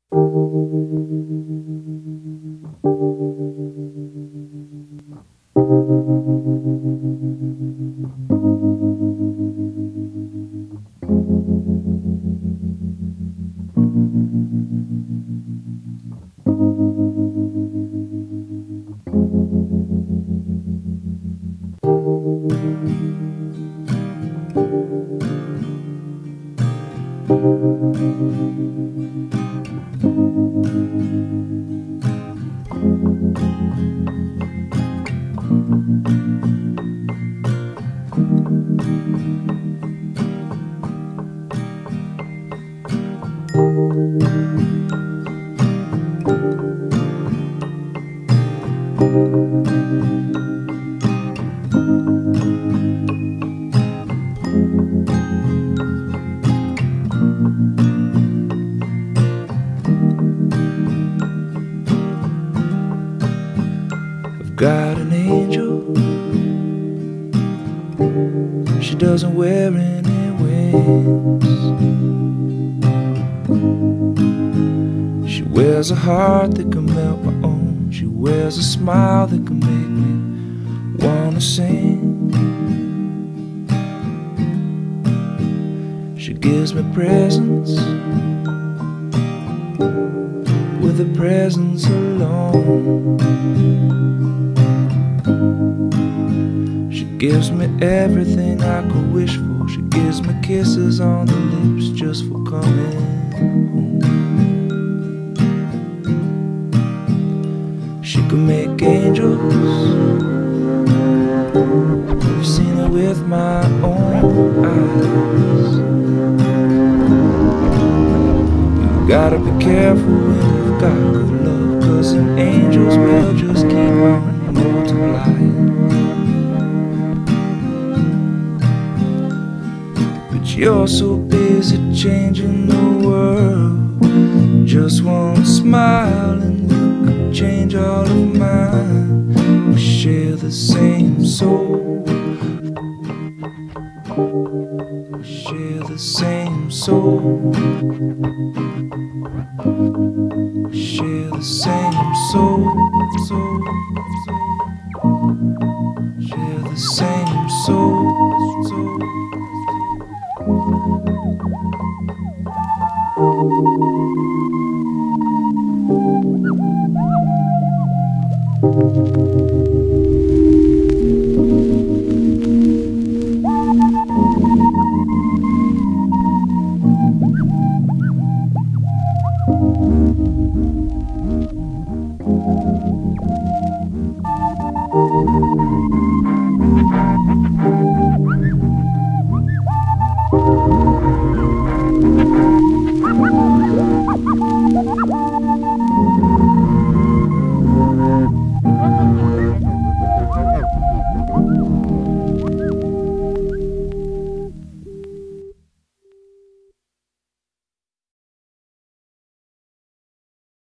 I've got an angel. She doesn't wear any wings. She wears a heart that can melt my own. She wears a smile that can make me wanna sing. She gives me presents with a presence alone. She gives me everything I could wish for. She gives me kisses on the lips just for coming home. She can make angels. I've seen it with my own eyes. You gotta be careful when you've got good love, 'cause them angels will just keep on multiplying. You're so busy changing the world. Just one smile and you could change all of mine. We share the same soul. We share the same soul. We share the same soul. Share the same soul.